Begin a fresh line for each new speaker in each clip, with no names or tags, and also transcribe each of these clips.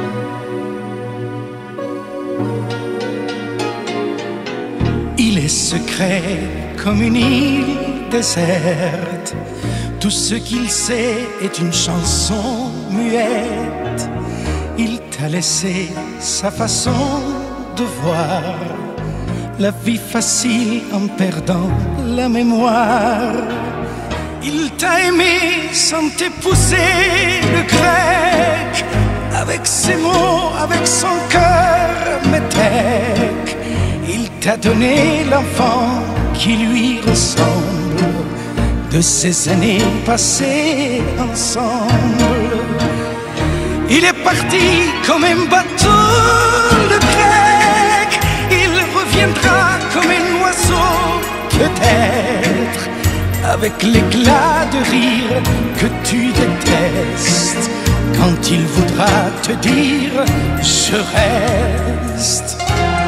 Il est secret comme une île déserte. Tout ce qu'il sait est une chanson muette. Il t'a laissé sa façon de voir la vie facile en perdant la mémoire. Il t'a aimé sans t'épouser le grec, avec ses mots, avec son cœur, métèque. Il t'a donné l'enfant qui lui ressemble, de ces années passées ensemble. Il est parti comme un bateau, le grec. Il reviendra comme un oiseau, peut-être, avec l'éclat de rire que tu détestes, quand il voudra te dire je reste.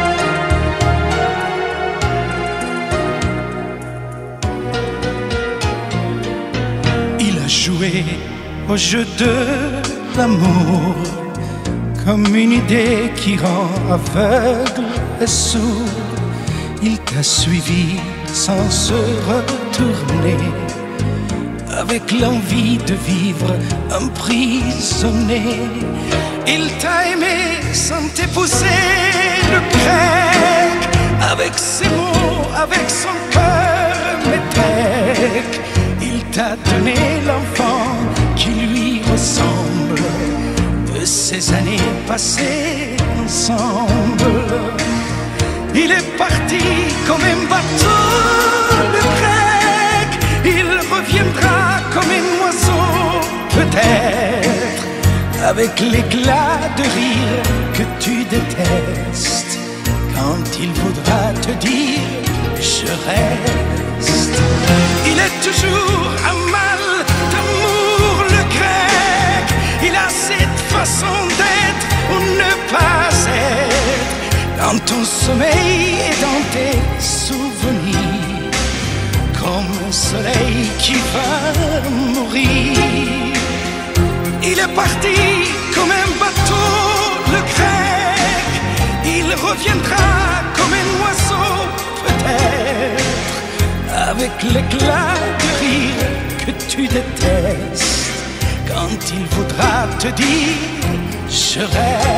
Il a joué au jeu de l'amour comme une idée qui rend aveugle et sourd. Il t'a suivi sans se retourner, avec l'envie de vivre emprisonné. Il t'a aimé sans t'épouser le grec, avec ses mots, avec son cœur métèque. Il t'a donné l'enfant qui lui ressemble, de ces années passées ensemble. Il est parti comme un bateau, le grec. Il reviendra comme un oiseau, peut-être, avec l'éclat de rire que tu détestes, quand il voudra te dire je reste. Il est toujours un mal d'amour, le grec. Il a cette façon d'être ou ne pas être, dans ton sommeil et dans tes souvenirs, comme un soleil qui va mourir. Il est parti comme un bateau, le grec. Il reviendra comme un oiseau, peut-être, avec l'éclat de rire que tu détestes, quand il voudra te dire je reste.